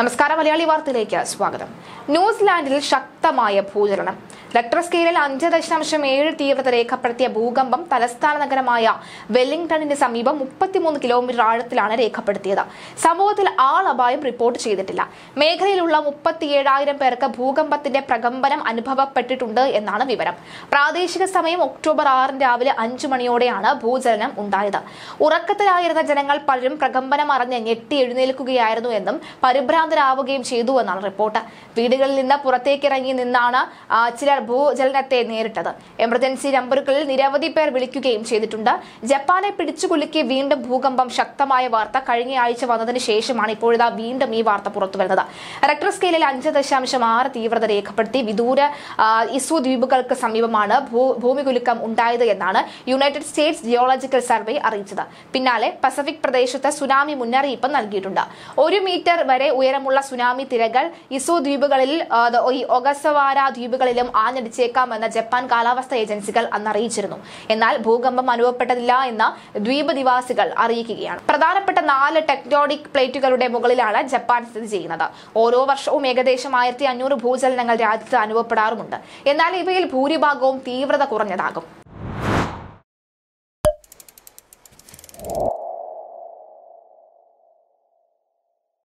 നമസ്കാരം, മലയാളി വാർത്തയിലേക്ക് സ്വാഗതം. ന്യൂസിലാൻഡിൽ ശക്തമായ ഭൂചലനം. റിക്ടർ സ്കെയിലിൽ 5.7 തീവ്രത രേഖപ്പെടുത്തിയ ഭൂകമ്പം തലസ്ഥാന നഗരമായ വെല്ലിംഗ്ടണിന് സമീപം 33 കിലോമീറ്റർ ആഴത്തിലാണ് രേഖപ്പെടുത്തിയത്. സംഭവത്തിൽ ആളപായം റിപ്പോർട്ട് ചെയ്തിട്ടില്ല. മേഖലയിലുള്ള 37,000 പേർക്ക് ഭൂകമ്പത്തിന്റെ പ്രകമ്പനം അനുഭവപ്പെട്ടിട്ടുണ്ട് എന്നാണ് വിവരം. പ്രാദേശിക സമയം ഒക്ടോബർ 6 രാവിലെ 5 മണിയോടെയാണ് ഭൂചലനം ഉണ്ടായത്. ഉറക്കത്തിലായിരുന്ന ജനങ്ങൾ പലരും പ്രകമ്പനം അറിഞ്ഞ് ഞെട്ടി എഴുന്നേൽക്കുകയായിരുന്നു എന്നും പരിഭ്രാന്തരാവുകയും ചെയ്തു എന്നാണ് റിപ്പോർട്ട്. വീടുകളിൽ നിന്ന് പുറത്തേക്കിറങ്ങി നിന്നാണ് ചിലർ ഭൂചലനത്തെ നേരിട്ടത്. എമർജൻസി നമ്പറുകളിൽ നിരവധി പേർ വിളിക്കുകയും ചെയ്തിട്ടുണ്ട്. ജപ്പാനെ പിടിച്ചുകുലുക്കി വീണ്ടും ഭൂകമ്പം. ശക്തമായ വാർത്ത കഴിഞ്ഞയാഴ്ച വന്നതിന് ശേഷമാണ് ഇപ്പോഴിതാ വീണ്ടും ഈ വാർത്ത പുറത്തുവരുന്നത്. റിക്ടർ സ്കെയിലിൽ 5.6 തീവ്രത രേഖപ്പെടുത്തി വിദൂര ഇസു ദ്വീപുകൾക്ക് സമീപമാണ് ഭൂമികുലുക്കം ഉണ്ടായത് എന്നാണ് യുണൈറ്റഡ് സ്റ്റേറ്റ്സ് ജിയോളജിക്കൽ സർവേ അറിയിച്ചത്. പിന്നാലെ പസഫിക് പ്രദേശത്ത് സുനാമി മുന്നറിയിപ്പ് നൽകിയിട്ടുണ്ട്. 1 മീറ്റർ വരെ ഉയരമുള്ള സുനാമി തിരകൾ ഇസു ദ്വീപുകളിൽ ഒഗസവാര ദ്വീപുകളിലും ആഞ്ഞടിച്ചേക്കാമെന്ന് ജപ്പാൻ കാലാവസ്ഥാ ഏജൻസികൾ അന്ന് അറിയിച്ചിരുന്നു. എന്നാൽ ഭൂകമ്പം അനുഭവപ്പെട്ടതില്ല എന്ന് ദ്വീപ് നിവാസികൾ അറിയിക്കുകയാണ്. പ്രധാനപ്പെട്ട 4 ടെക്ടോണിക് പ്ലേറ്റുകളുടെ മുകളിലാണ് ജപ്പാൻ സ്ഥിതി ചെയ്യുന്നത്. ഓരോ വർഷവും ഏകദേശം 1500 ഭൂചലനങ്ങൾ രാജ്യത്ത് അനുഭവപ്പെടാറുമുണ്ട്. എന്നാൽ ഇവയിൽ ഭൂരിഭാഗവും തീവ്രത കുറഞ്ഞതാകും.